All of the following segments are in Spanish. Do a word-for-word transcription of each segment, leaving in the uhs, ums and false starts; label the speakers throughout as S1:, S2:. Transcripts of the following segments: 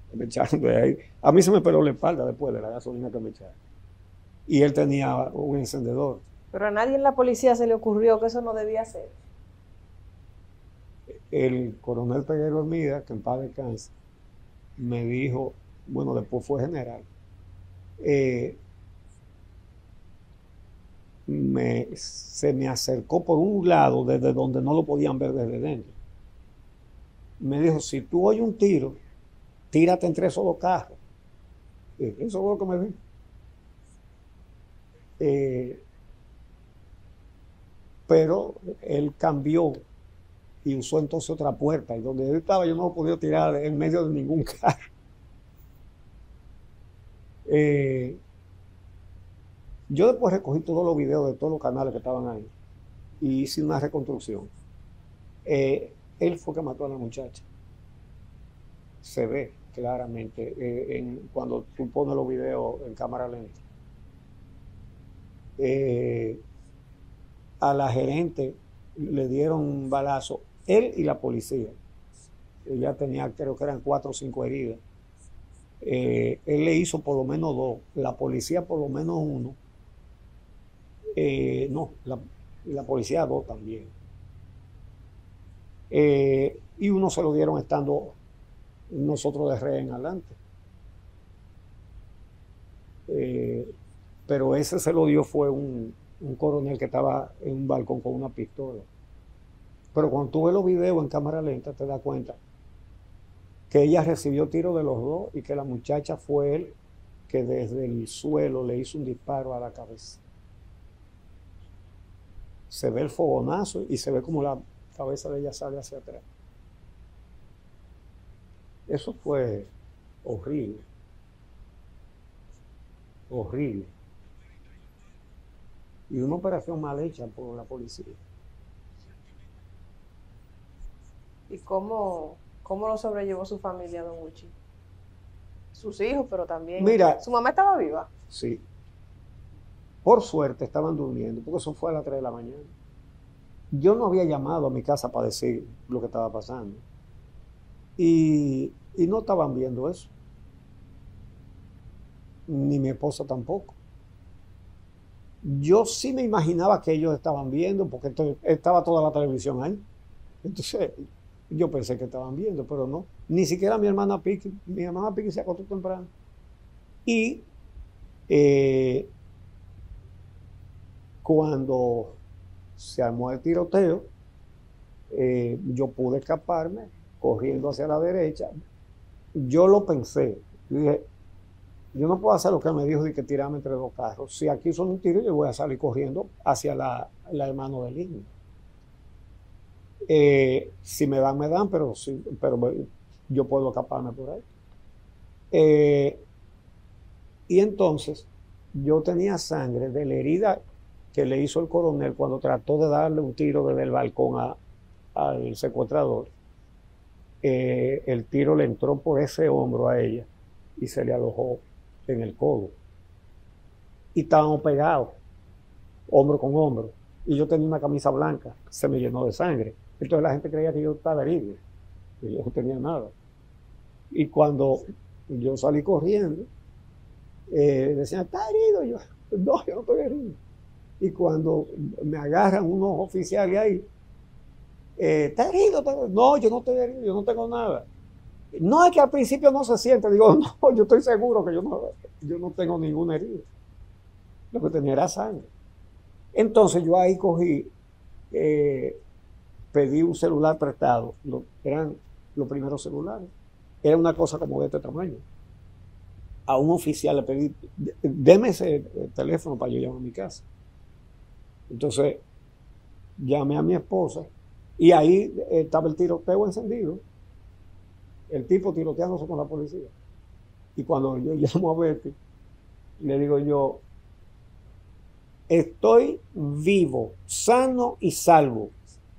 S1: Me echaron de ahí. A mí se me peló la espalda después de la gasolina que me echaron. Y él tenía un encendedor.
S2: Pero a nadie en la policía se le ocurrió que eso no debía ser.
S1: El coronel Peguero Hermida, que en paz descanse, me dijo, bueno, después fue general, eh, me, se me acercó por un lado desde donde no lo podían ver desde dentro. Me dijo, si tú oyes un tiro, tírate entre esos dos carros. Eh, Eso fue lo que me dijo. Eh, pero él cambió y usó entonces otra puerta. Y donde él estaba yo no lo podía tirar en medio de ningún carro. Eh, yo después recogí todos los videos de todos los canales que estaban ahí y hice una reconstrucción. Eh, él fue que mató a la muchacha. Se ve claramente eh, en, cuando tú pones los videos en cámara lenta. Eh, a la gerente le dieron un balazo, él y la policía. Ella tenía, creo que eran cuatro o cinco heridas. Eh, él le hizo por lo menos dos, la policía por lo menos uno. Eh, no, la, la policía dos también. Eh, y uno se lo dieron estando nosotros de rehén adelante. Eh, pero ese se lo dio fue un, un coronel que estaba en un balcón con una pistola. Pero cuando tú ves los videos en cámara lenta te das cuenta que ella recibió tiro de los dos y que la muchacha fue él que desde el suelo le hizo un disparo a la cabeza. Se ve el fogonazo y se ve como la cabeza de ella sale hacia atrás. Eso fue horrible. Horrible. Y una operación mal hecha por la policía.
S2: ¿Y cómo, cómo lo sobrellevó su familia, don Uchi? Sus hijos, pero también...
S1: Mira,
S2: ¿Su mamá estaba viva?
S1: sí. Por suerte estaban durmiendo, porque eso fue a las tres de la mañana. Yo no había llamado a mi casa para decir lo que estaba pasando. Y, y no estaban viendo eso. Ni mi esposa tampoco. Yo sí me imaginaba que ellos estaban viendo, porque entonces estaba toda la televisión ahí. Entonces, yo pensé que estaban viendo, pero no. Ni siquiera mi hermana Piqui, mi hermana Piqui se acostó temprano. Y eh, cuando se armó el tiroteo, eh, yo pude escaparme corriendo hacia la derecha. Yo lo pensé. Yo dije, yo no puedo hacer lo que me dijo de que tirarme entre dos carros. Si aquí son un tiro, yo voy a salir corriendo hacia la, la hermano del niño. Eh, si me dan, me dan, pero, sí, pero yo puedo escaparme por ahí. Eh, y entonces yo tenía sangre de la herida que le hizo el coronel cuando trató de darle un tiro desde el balcón a, al secuestrador. Eh, el tiro le entró por ese hombro a ella y se le alojó en el codo. Y estábamos pegados, hombro con hombro. Y yo tenía una camisa blanca, se me llenó de sangre. Entonces la gente creía que yo estaba herido, que yo no tenía nada. Y cuando yo salí corriendo, eh, decían, ¿está herido? Y yo, no, yo no estoy herido. Y cuando me agarran unos oficiales ahí, eh, ¿está herido? No, yo no estoy herido, yo no tengo nada. No, es que al principio no se siente. Digo, no, yo estoy seguro que yo no, yo no tengo ninguna herida. Lo que tenía era sangre. Entonces yo ahí cogí, eh, pedí un celular prestado. Lo, eran los primeros celulares. Era una cosa como de este tamaño. A un oficial le pedí, deme ese teléfono para yo llamar a mi casa. Entonces llamé a mi esposa y ahí estaba el tiroteo encendido. El tipo tiroteándose con la policía. Y cuando yo llamo a Betty, le digo yo, estoy vivo, sano y salvo.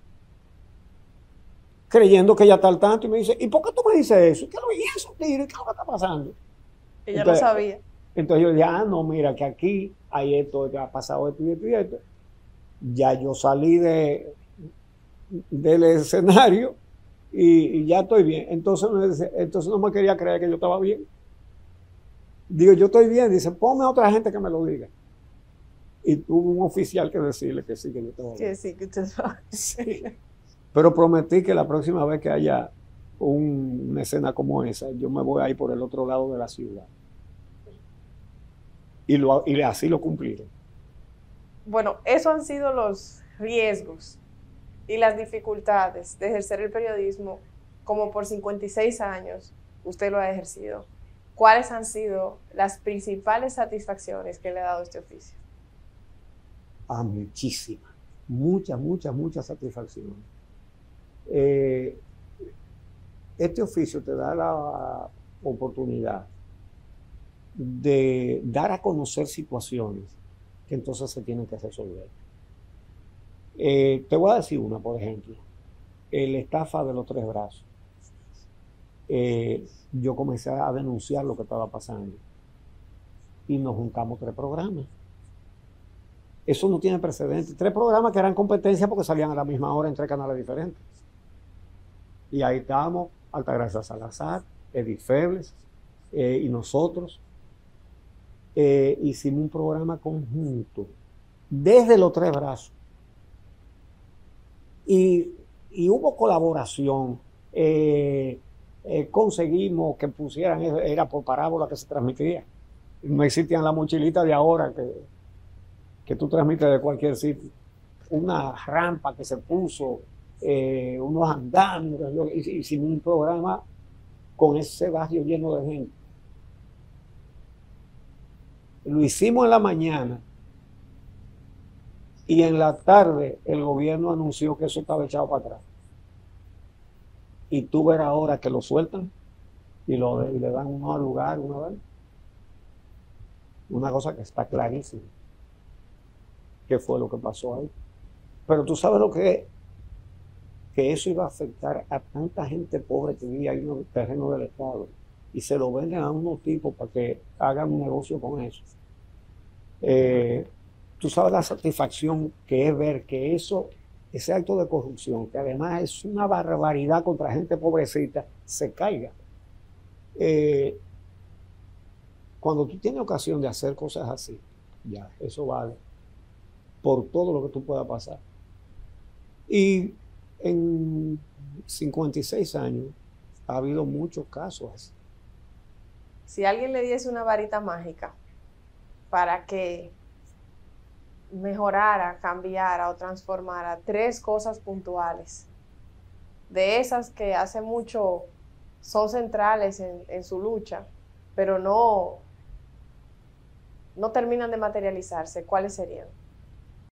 S1: Creyendo que ella está al tanto y me dice, ¿y por qué tú me dices eso? ¿Qué lo hizo? ¿Qué es lo que está pasando?
S2: Ella
S1: Entonces,
S2: lo sabía.
S1: Entonces yo dije, ah, no, mira, que aquí hay esto, que ha pasado esto y esto y esto. Ya yo salí de, del escenario y, y ya estoy bien. Entonces, me dice, entonces no me quería creer que yo estaba bien. Digo, yo estoy bien. Dice, ponme a otra gente que me lo diga. Y tuvo un oficial que decirle que sí, que yo estaba bien.
S2: Que sí, que usted sabe.
S1: Sí. Pero prometí que la próxima vez que haya un, una escena como esa, yo me voy a ir por el otro lado de la ciudad. Y, lo, y así lo cumplieron.
S2: Bueno, esos han sido los riesgos y las dificultades de ejercer el periodismo como por cincuenta y seis años usted lo ha ejercido. ¿Cuáles han sido las principales satisfacciones que le ha dado este oficio?
S1: Ah, muchísimas. Muchas, muchas, muchas satisfacciones. Eh, este oficio te da la oportunidad de dar a conocer situaciones que entonces se tienen que resolver. Eh, te voy a decir una, por ejemplo, la estafa de los tres brazos. Eh, yo comencé a denunciar lo que estaba pasando y nos juntamos tres programas. Eso no tiene precedentes. Tres programas que eran competencia porque salían a la misma hora en tres canales diferentes. Y ahí estábamos, Altagracia Salazar, Edith Febles eh, y nosotros. Eh, hicimos un programa conjunto desde los tres brazos. Y, y hubo colaboración. Eh, eh, conseguimos que pusieran, era por parábola que se transmitía. No existían las mochilitas de ahora que, que tú transmites de cualquier sitio. Una rampa que se puso, eh, unos andamios, hicimos un programa con ese barrio lleno de gente. Lo hicimos en la mañana y en la tarde el gobierno anunció que eso estaba echado para atrás. Y tú verás ahora que lo sueltan y, lo, y le dan uno al lugar una vez. Una cosa que está clarísima. ¿Qué fue lo que pasó ahí? Pero tú sabes lo que es, que eso iba a afectar a tanta gente pobre que vivía ahí en el terreno del Estado y se lo venden a unos tipos para que hagan un negocio con eso. Eh, tú sabes la satisfacción que es ver que eso, ese acto de corrupción, que además es una barbaridad contra gente pobrecita, se caiga. Eh, cuando tú tienes ocasión de hacer cosas así, ya, eso vale por todo lo que tú puedas pasar. Y en cincuenta y seis años ha habido muchos casos así.
S2: Si alguien le diese una varita mágica para que mejorara, cambiara o transformara tres cosas puntuales, de esas que hace mucho son centrales en, en su lucha, pero no, no terminan de materializarse, ¿cuáles serían?